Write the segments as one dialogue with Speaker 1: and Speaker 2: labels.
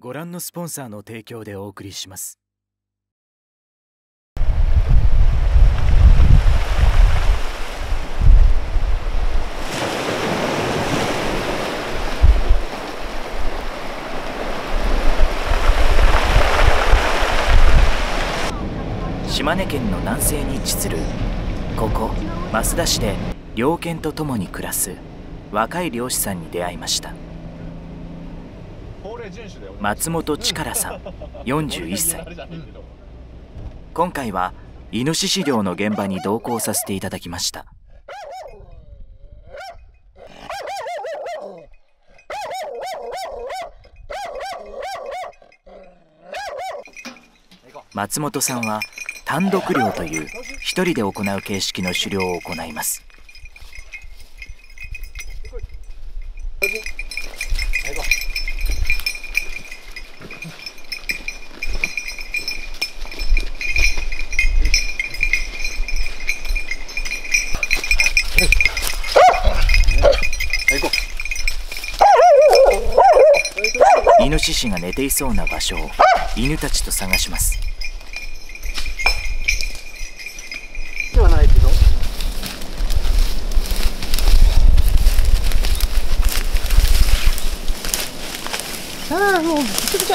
Speaker 1: ご覧のスポンサーの提供でお送りします。島根県の南西に位置するここ益田市で猟犬と共に暮らす若い猟師さんに出会いました。松本力さん41歳。今回はイノシシ猟の現場に同行させていただきました。松本さんは単独猟という一人で行う形式の狩猟を行います。イノシシが寝ていそうな場所を犬たちと探します。
Speaker 2: ではないけど。ああ、もうめちゃくちゃ。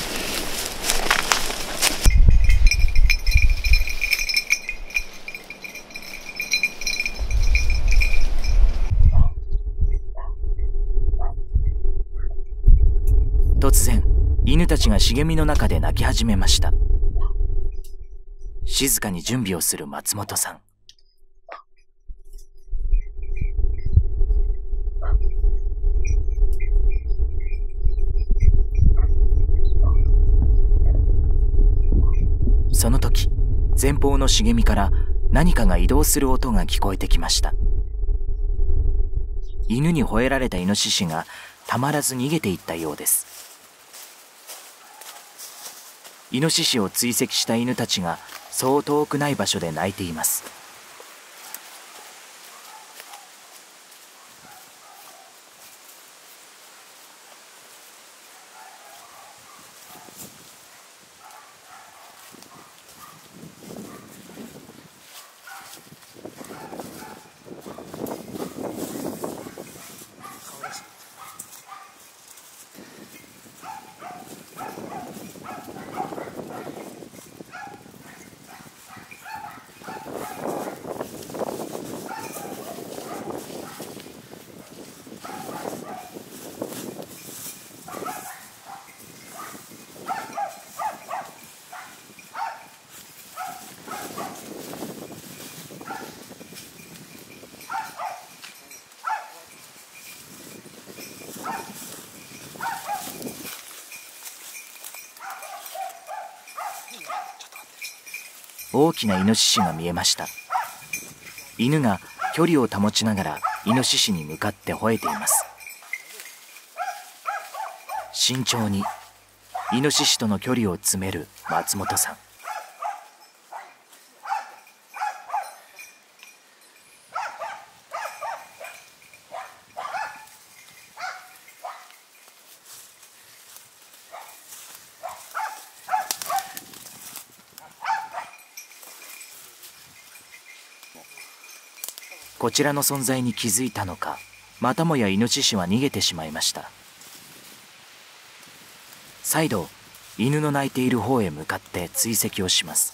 Speaker 1: 突然、犬たちが茂みの中で鳴き始めました。静かに準備をする松本さん。その時、前方の茂みから何かが移動する音が聞こえてきました。犬に吠えられたイノシシがたまらず逃げていったようです。イノシシを追跡した犬たちがそう遠くない場所で鳴いています。大きなイノシシが見えました。犬が距離を保ちながらイノシシに向かって吠えています。慎重にイノシシとの距離を詰める松本さん。こちらの存在に気づいたのか、またもやイノシシは逃げてしまいました。再度犬の鳴いている方へ向かって追跡をします。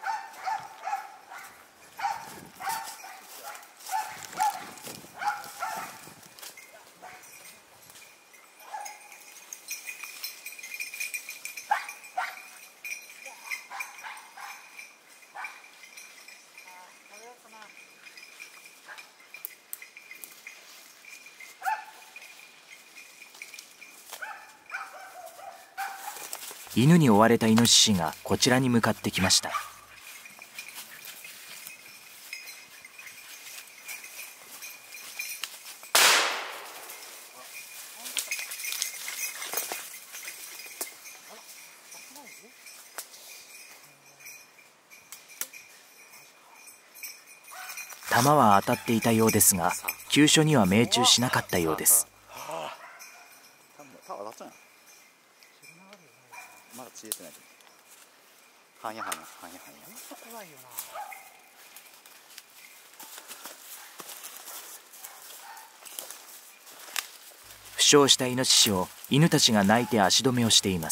Speaker 1: 犬に追われたイノシシがこちらに向かってきました。弾は当たっていたようですが、急所には命中しなかったようです。
Speaker 3: まだ釣れてない。はんやはんやはんやはんや。
Speaker 2: 怖いよな。
Speaker 1: 負傷したイノシシを犬たちが鳴いて足止めをしています。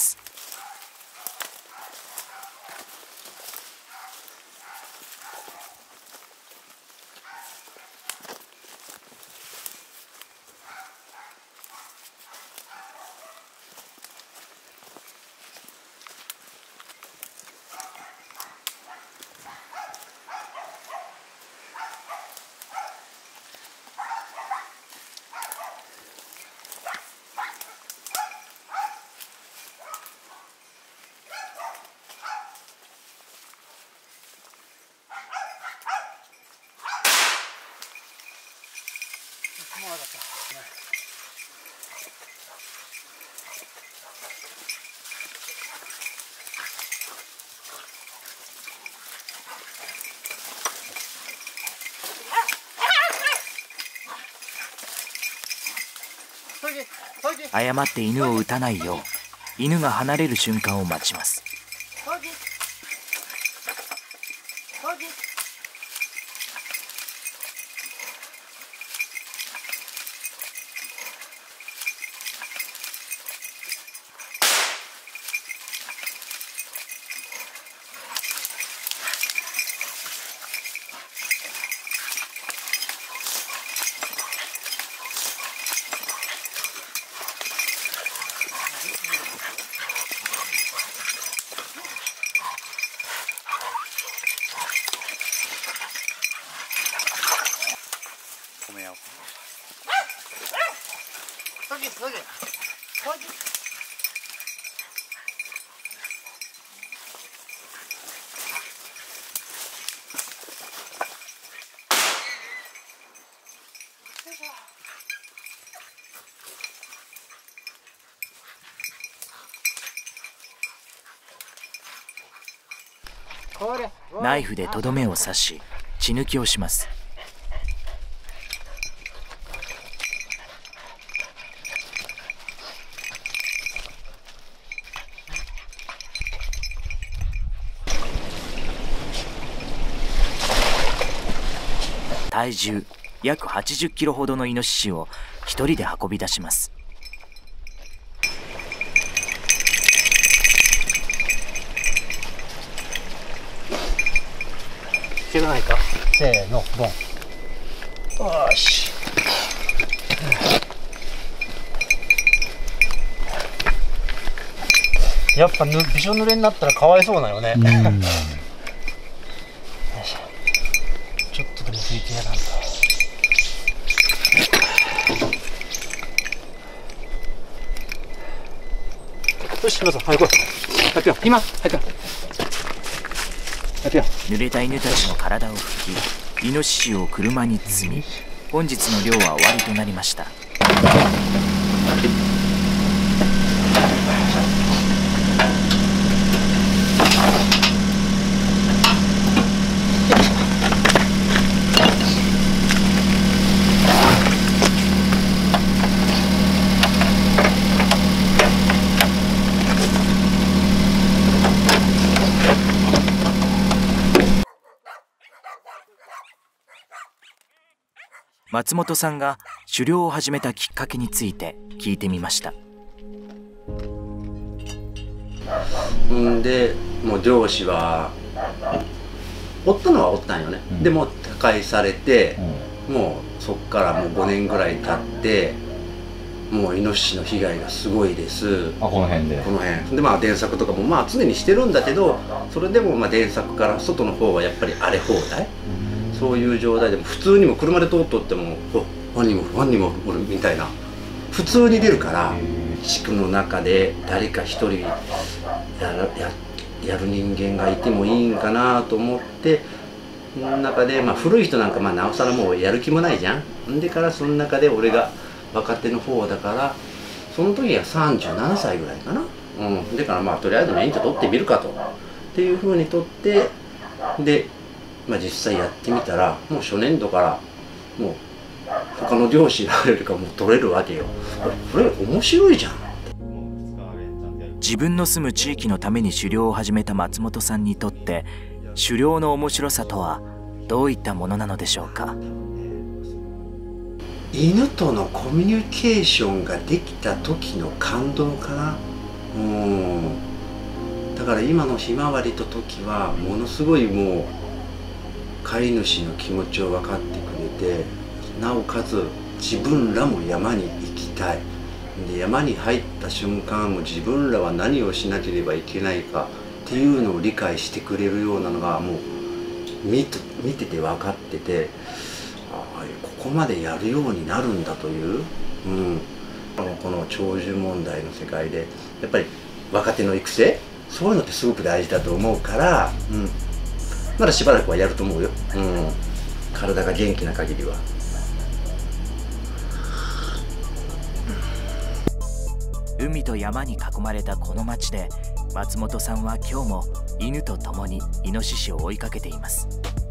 Speaker 1: 誤って犬を撃たないよう犬が離れる瞬間を待ちます。ナイフでとどめを刺し血抜きをします。体重約80キロほどのイノシシを一人で運び出します。
Speaker 2: 怪我ないか。せーの、ボン。よし。やっぱびしょ濡れになったらかわいそうなよね。ちょっとでも拭いてやらんと。よし、皆さん、早く。早くよ、今、早く。
Speaker 1: 濡れた犬たちの体を拭きイノシシを車に積み本日の漁は終わりとなりました。松本さんが狩猟を始めたきっかけについて聞いてみました。
Speaker 4: でもう漁師はおったのはおったんよね、でも他界されて、もうそっからもう5年ぐらい経ってもうイノシシの被害がすごいです。
Speaker 3: この辺で
Speaker 4: でまあ電柵とかもまあ常にしてるんだけど、それでもまあ電柵から外の方はやっぱり荒れ放題、そういう状態でも普通にも車で通っとってもワンにもおるみたいな普通に出るから、地区の中で誰か一人やる人間がいてもいいんかなと思って、その中でまあ古い人なんかまあなおさらもうやる気もないじゃん。でからその中で俺が若手の方だから、その時は37歳ぐらいかな。だからまあとりあえず免許取ってみるかとっていうふうに取って、でまあ、実際やってみたらもう初年度からもう他の漁師よりかもう取れるわけよ。これ面白いじゃん。
Speaker 1: 自分の住む地域のために狩猟を始めた松本さんにとって狩猟の面白さとはどういったものなのでしょうか。
Speaker 4: 犬とのコミュニケーションができた時の感動かな。だから今のひまわりとトキはものすごいもう飼い主の気持ちを分かってくれて、なおかつ自分らも山に行きたい。で山に入った瞬間も自分らは何をしなければいけないかっていうのを理解してくれるようなのがもう見てて分かってて、ここまでやるようになるんだという、この長寿問題の世界でやっぱり若手の育成、そういうのってすごく大事だと思うから、まだしばらくはやると思うよ、体が元気な限りは。
Speaker 1: 海と山に囲まれたこの町で松本さんは今日も犬と共にイノシシを追いかけています。